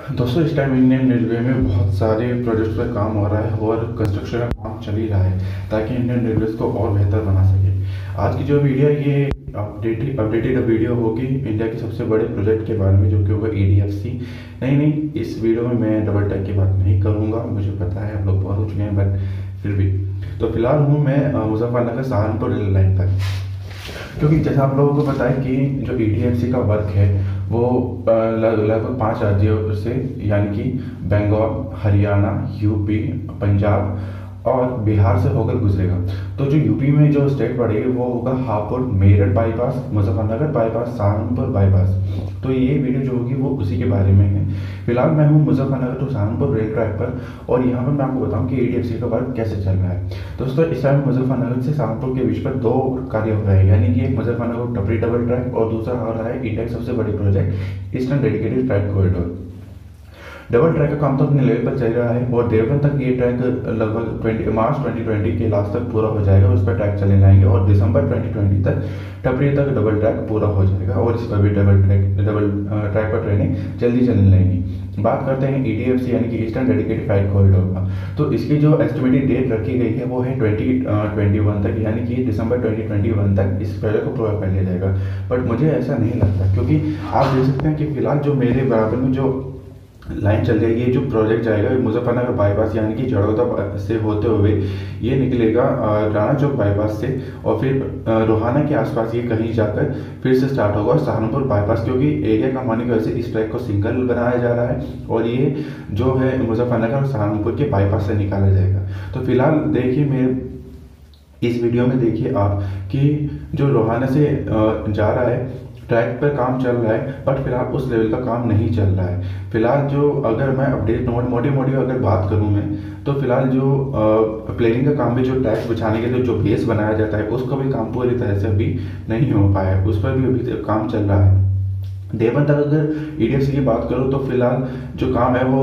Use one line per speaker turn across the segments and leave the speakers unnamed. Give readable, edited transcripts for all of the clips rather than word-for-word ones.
दोस्तों इस time Indian railway में बहुत सारे प्रोजेक्ट्स पर काम हो रहा है और कंस्ट्रक्शन का काम चल ही रहा है ताकि इंडियन रेलवे को और बेहतर बना सके। आज की जो वीडियो है ये अपडेटेड वीडियो होगी इंडिया के सबसे बड़े प्रोजेक्ट के बारे में जो कि होगा ADFC। नहीं, इस वीडियो में मैं डबल टैग की बात नहीं करूँगा, मुझे पता है आप लोग बहुत हो चुके हैं, बट फिर भी। तो फिलहाल हूँ मैं मुजफ्फरनगर सहारनपुर रेल लाइन पर, क्योंकि जैसा आप लोगों को पता है कि जो ADFC का वर्क है वो लगभग 5 राज्यों से, यानी कि बंगाल, हरियाणा, यूपी, पंजाब और बिहार से होकर गुजरेगा। तो जो यूपी में जो स्टेट पड़ेगी वो होगा Hapur, Meerut bypass, Muzaffarnagar bypass, Saharanpur bypass. तो ये वीडियो जो होगी वो उसी के बारे में है। फिलहाल मैं हूँ Muzaffarnagar to Saharanpur rail track पर, और यहाँ पर मैं आपको बताऊँ कि ADFC का वर्क कैसे चल रहा है। दोस्तों इस टाइम मुजफ्फरनगर से सहारनपुर के बीच पर 2 कार्य हो रहे हैं, यानी कि एक मुजफ्फरनगर टपरी डबल ट्रैक और दूसरा हो रहा है इंडिया की सबसे बड़ी project eastern dedicated freight corridor. Double track का काम तो अपने लेवल पर चल रहा है और देवबंद तक ये ट्रैक लगभग मार्च 2020 के लास्ट तक पूरा हो जाएगा। उस पर ट्रैक चले जाएंगे और दिसंबर 2020 तक टपरी तक डबल ट्रैक पूरा हो जाएगा और इस पर भी डबल ट्रैक पर ट्रेनें जल्दी चलने लगेंगी। बात करते हैं ADFC यानी कि ईस्टर्न डेडिकेटेड फ्राइट कॉरिडोर का। तो इसकी जो एस्टिमेटेड डेट रखी गई है वो है 2021 तक, यानी कि दिसंबर 2021 तक इस प्रोजेक्ट को पूरा कर लिया जाएगा। बट मुझे ऐसा नहीं लगता, क्योंकि आप देख सकते हैं कि फिलहाल जो मेरे बराबर में जो लाइन चल रही है, जो प्रोजेक्ट जाएगा मुजफ्फरनगर बाईपास यानी कि जड़ौदा से होते हुए ये निकलेगा राणा चौक बाईपास से, और फिर रोहाना के आसपास ये कहीं जाकर फिर से स्टार्ट होगा सहारनपुर बाईपास, क्योंकि एरिया कम होने की वजह से इस ट्रैक को सिंगल बनाया जा रहा है और ये जो है मुजफ्फरनगर और सहारनपुर के बाईपास से निकाला जाएगा। तो फिलहाल देखिए मेरे इस वीडियो में देखिए आप कि जो रोहाना से जा रहा है ट्रैक पर काम चल रहा है, बट फिलहाल उस लेवल का काम नहीं चल रहा है। फिलहाल जो अगर मैं अपडेट मोटी अगर बात करूं मैं, तो फिलहाल जो प्लेनिंग का काम भी, जो ट्रैक बिछाने के लिए जो बेस बनाया जाता है उसका भी काम पूरी तरह से अभी नहीं हो पाया है, उस पर भी अभी काम चल रहा है। देवबंद तक अगर ADFC की बात करूं तो फिलहाल जो काम है वो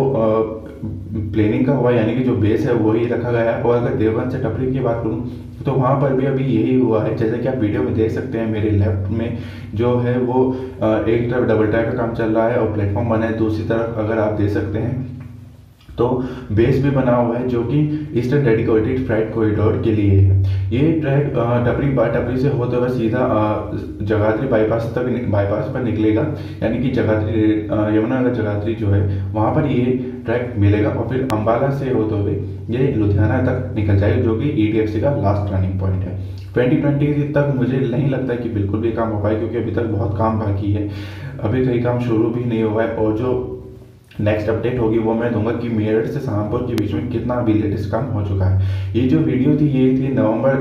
प्लेनिंग का हुआ, यानी कि जो बेस है वही रखा गया है। और अगर देवबंद से टपरी की बात करूं तो वहाँ पर भी अभी यही हुआ है, जैसे कि आप वीडियो में देख सकते हैं मेरे लेफ्ट में जो है वो एक तरफ डबल ट्रैक का काम चल रहा है और प्लेटफॉर्म बना है, दूसरी तरफ अगर आप देख सकते हैं तो बेस भी बना हुआ है जो कि ईस्टर्न डेडिकेटेड फ्राइट कॉरिडोर के लिए है। ये ट्रैक टपरी से होते हुए सीधा जगाधरी बाईपास पर निकलेगा, यानी कि जगाधरी यमुनानगर जगाधरी जो है वहाँ पर ये ट्रैक मिलेगा और फिर अंबाला से होते हुए ये लुधियाना तक निकल जाएगा, जो कि ADFC का लास्ट टर्निंग पॉइंट है। 2020 तक मुझे नहीं लगता कि बिल्कुल भी काम हो पाए, क्योंकि अभी तक बहुत काम बाकी है, अभी कई काम शुरू भी नहीं हुआ है। और जो नेक्स्ट अपडेट होगी वो मैं दूंगा कि मेरठ से सहारनपुर के बीच में कितना अभी लेटेस्ट काम हो चुका है। ये जो वीडियो थी ये थी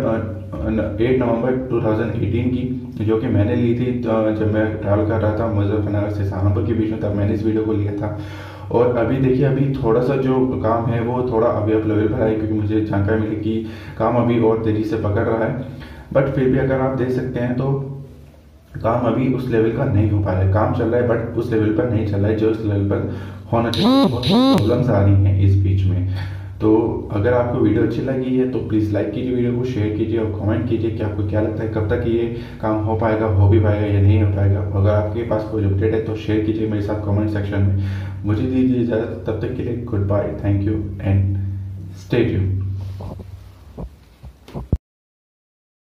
8 नवंबर 2018 की, जो कि मैंने ली थी जब मैं ट्रैवल कर रहा था मुजफ्फरनगर से सहारनपुर के बीच में, तब मैंने इस वीडियो को लिया था। और अभी देखिए अभी थोड़ा सा जो काम है वो थोड़ा अभी अप लेवल पर है, क्योंकि मुझे जानकारी मिली कि काम अभी और तेजी से पकड़ रहा है। बट फिर भी अगर आप देख सकते हैं तो काम अभी उस लेवल का नहीं हो पा रहा है। काम चल रहा है बट उस लेवल पर नहीं चल रहा है जो उस लेवल पर होना चाहिए। बहुत प्रॉब्लम्स आ रही हैं इस बीच में। तो अगर आपको वीडियो अच्छी लगी है तो प्लीज़ लाइक कीजिए, वीडियो को शेयर कीजिए और कमेंट कीजिए कि आपको क्या लगता है कब तक ये काम हो पाएगा, हो भी पाएगा या नहीं हो पाएगा। अगर आपके पास कोई अपडेट है तो शेयर कीजिए मेरे साथ कमेंट सेक्शन में। मुझे दीजिए इजाज़त, तब तक के लिए good bye, thank you and stay tuned.